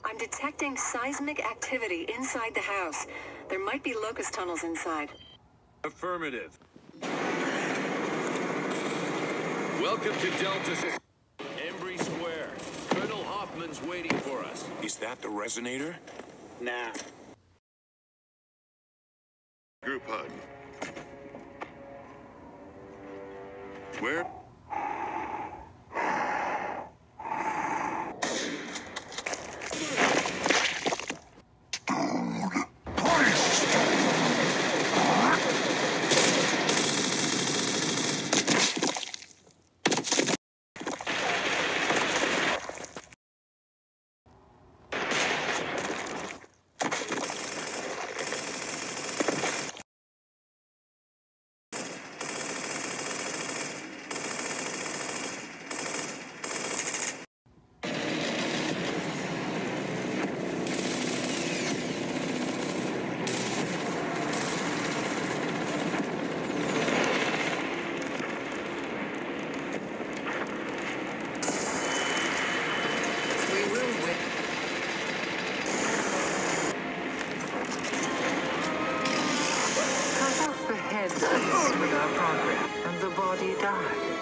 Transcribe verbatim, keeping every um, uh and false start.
I'm detecting seismic activity inside the house. There might be locust tunnels inside. Affirmative. Welcome to Delta Embry Square. Colonel Hoffman's waiting for us. Is that the resonator? Nah. Group hug. Where? With our progress, and the body died.